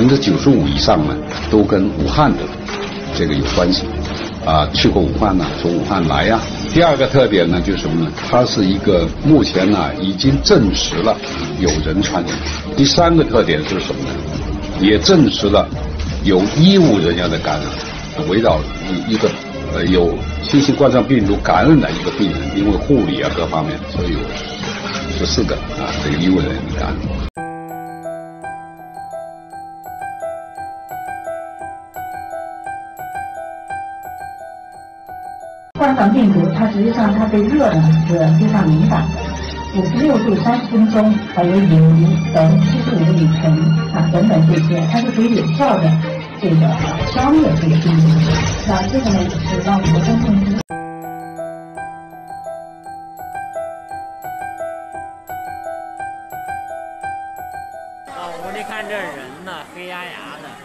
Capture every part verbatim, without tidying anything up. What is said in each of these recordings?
分之九十五以上呢，都跟武汉的这个有关系，啊，去过武汉呢，从武汉来呀。第二个特点呢，就是什么呢？它是一个目前呢已经证实了有人传人。第三个特点是什么呢？也证实了有医务人员的感染，围绕一一个呃有新型冠状病毒感染的一个病人，因为护理啊各方面，所以有十四个啊这个医务人员感染。 冠状病毒它实际上它对热呢是非常敏感的，五十六度三十分钟，还有饮毒等七十五个里程啊等等这些，它是可以有效的这个消灭这个病毒。那这个呢是让我们的公众知道。 到屋里看这人呢，黑压压的。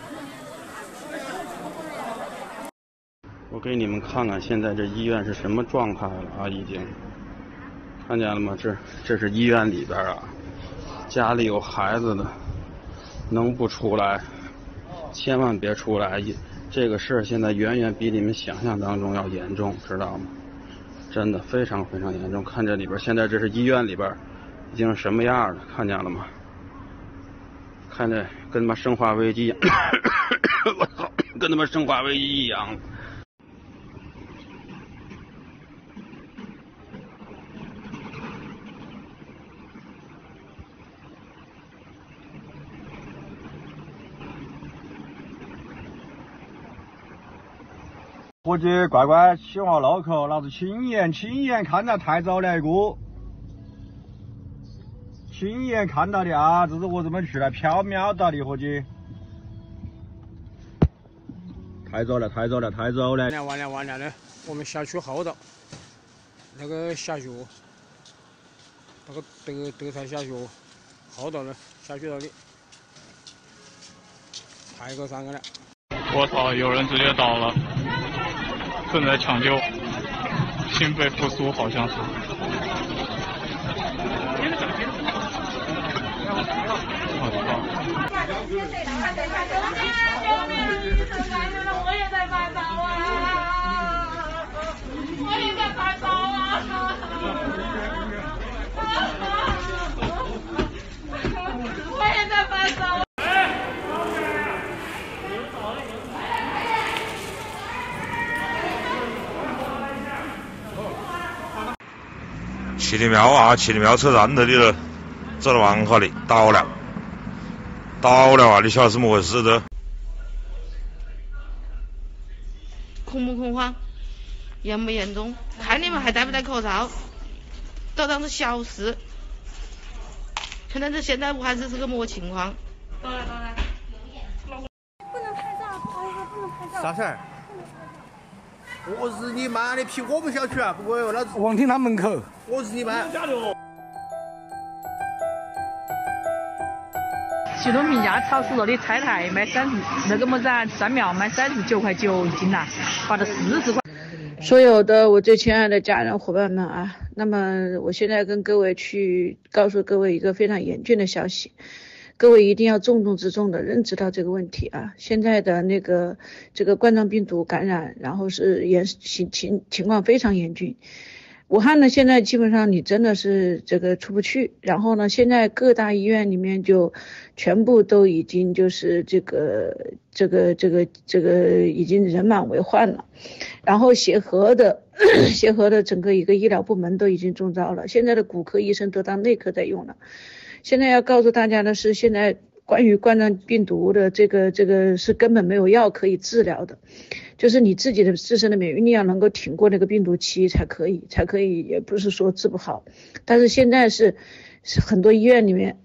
我给你们看看现在这医院是什么状态了啊！已经看见了吗？这这是医院里边啊，家里有孩子的能不出来千万别出来，这个事现在远远比你们想象当中要严重，知道吗？真的非常非常严重。看这里边现在这是医院里边已经是什么样了，看见了吗？看这跟他妈生化危机一样我操，跟他妈生化危机一样。 伙计，乖乖，起话脑壳，老子亲眼亲眼看到太早了一个，亲眼看到的啊！这是我怎么去了？缥缈到的，伙计。太早了，太早了，太早了！ 完了完了完了的，我们小区后头那个小学，那个德德才小学后头的小区头的，太过三个了。 我操！有人直接倒了。正在抢救，心肺复苏好像是。我操！ 我也在发烧啊！我也在发烧啊！我也在发烧。 七里庙啊，七里庙车站这里了，走到王河里倒了，倒了啊！你晓得怎么回事的？ 恐不恐慌？严不严重？看你们还戴不戴口罩，都当是小事。现在这现在武汉市是个么情况？ 当然当然。不能拍照，不好意思，不能拍照。 啥事儿？我日你妈的屁！我们小区啊，不过老子王厅他门口。我日你妈！ 徐东平家超市那里菜台卖三十，那个么子啊，山苗卖三十九块九一斤呐，罚了四十块。 所有的我最亲爱的家人伙伴们啊，那么我现在跟各位去告诉各位一个非常严峻的消息。各位一定要重中之重的认知到这个问题啊！现在的那个这个冠状病毒感染，然后是严情情情况非常严峻。武汉呢，现在基本上你真的是这个出不去，然后呢，现在各大医院里面就全部都已经就是这个这个这个这个已经人满为患了，然后协和的协和的整个一个医疗部门都已经中招了，现在的骨科医生都当内科在用了。现在要告诉大家的是，现在关于冠状病毒的这个这个是根本没有药可以治疗的，就是你自己的自身的免疫力要能够挺过那个病毒期才可以，才可以，也不是说治不好。但是现在是是很多医院里面，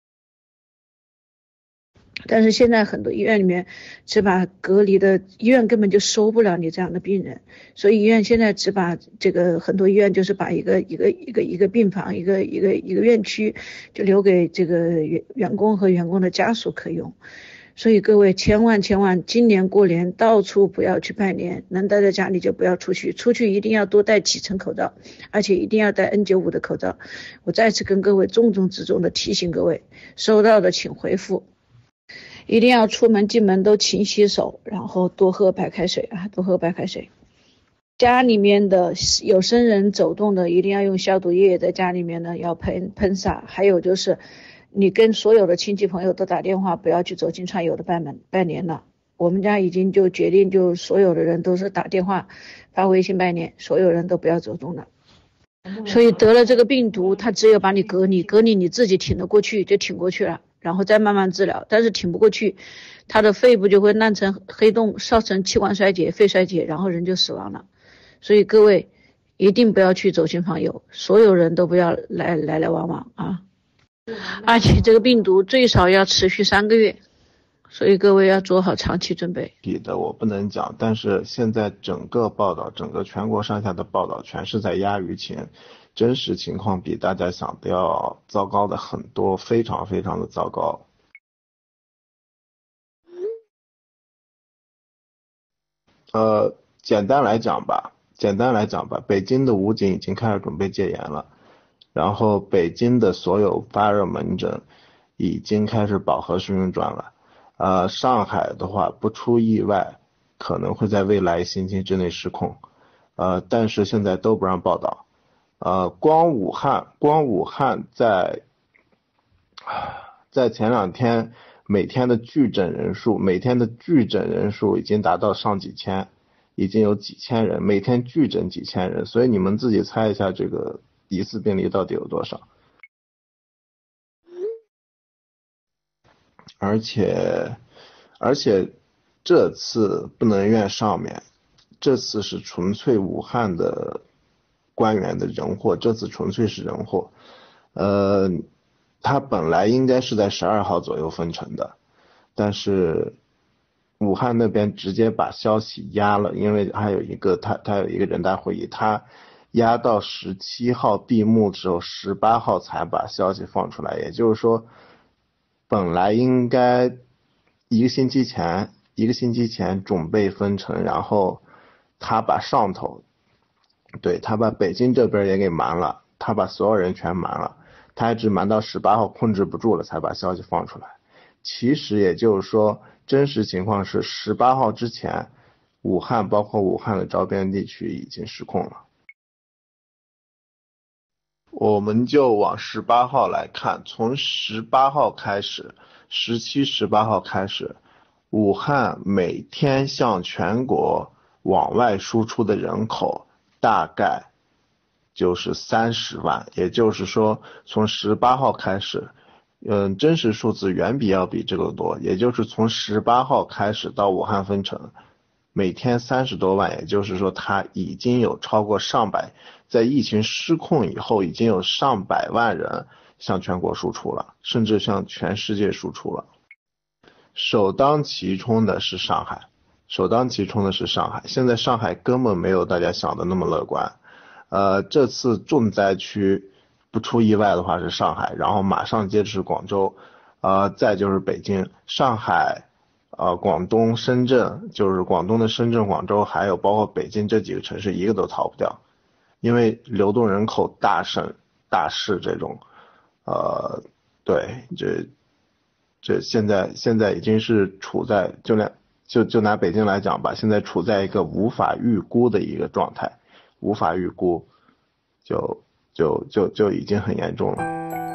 但是现在很多医院里面只把隔离的，医院根本就收不了你这样的病人，所以医院现在只把这个很多医院就是把一个一个一个一个病房一个一个一个院区就留给这个员员工和员工的家属可用。所以各位千万千万今年过年到处不要去拜年，能待在家里就不要出去，出去一定要多戴几层口罩，而且一定要戴 N 九十五 的口罩。我再次跟各位重中之重的提醒各位，收到的请回复。 一定要出门进门都勤洗手，然后多喝白开水啊，多喝白开水。家里面的有生人走动的一定要用消毒液，在家里面呢要喷喷洒。还有就是你跟所有的亲戚朋友都打电话，不要去走进串友的拜门拜年了。我们家已经就决定，就所有的人都是打电话发微信拜年，所有人都不要走动了。所以得了这个病毒，它只有把你隔离，隔离你自己挺得过去就挺过去了，然后再慢慢治疗。但是挺不过去，它的肺部就会烂成黑洞，造成气管衰竭、肺衰竭，然后人就死亡了。所以各位一定不要去走亲访友，所有人都不要来来来往往啊！而且这个病毒最少要持续三个月，所以各位要做好长期准备。 比的我不能讲，但是现在整个报道，整个全国上下的报道全是在压舆情，真实情况比大家想的要糟糕的很多，非常非常的糟糕。呃，简单来讲吧。简单来讲吧，北京的武警已经开始准备戒严了，然后北京的所有发热门诊已经开始饱和式运转了。呃，上海的话不出意外，可能会在未来一星期之内失控，呃，但是现在都不让报道。呃，光武汉，光武汉在在前两天每天的拒诊人数，每天的拒诊人数已经达到上几千。已经有几千人，每天拒诊几千人，所以你们自己猜一下这个疑似病例到底有多少。而且而且这次不能怨上面，这次是纯粹武汉的官员的人祸，这次纯粹是人祸。呃，他本来应该是在十二号左右封城的，但是武汉那边直接把消息压了，因为还有一个他他有一个人大会议，他压到十七号闭幕之后，十八号才把消息放出来。也就是说，本来应该一个星期前一个星期前准备封城，然后他把上头，对他把北京这边也给瞒了，他把所有人全瞒了，他一直瞒到十八号控制不住了，才把消息放出来。其实也就是说，真实情况是十八号之前，武汉包括武汉的周边地区已经失控了。我们就往十八号来看，从十八号开始，十七、十八号开始，武汉每天向全国往外输出的人口大概就是三十万，也就是说，从十八号开始。嗯，真实数字远比要比这个多，也就是从十八号开始到武汉封城，每天三十多万，也就是说它已经有超过上百，在疫情失控以后，已经有上百万人向全国输出了，甚至向全世界输出了。首当其冲的是上海，首当其冲的是上海。现在上海根本没有大家想的那么乐观，呃，这次重灾区。不出意外的话是上海，然后马上接着是广州，呃，再就是北京、上海，呃，广东、深圳，就是广东的深圳、广州，还有包括北京这几个城市，一个都逃不掉，因为流动人口大省、大市这种，呃，对，这这现在现在已经是处在就连就就拿北京来讲吧，现在处在一个无法预估的一个状态，无法预估，就。就就就已经很严重了。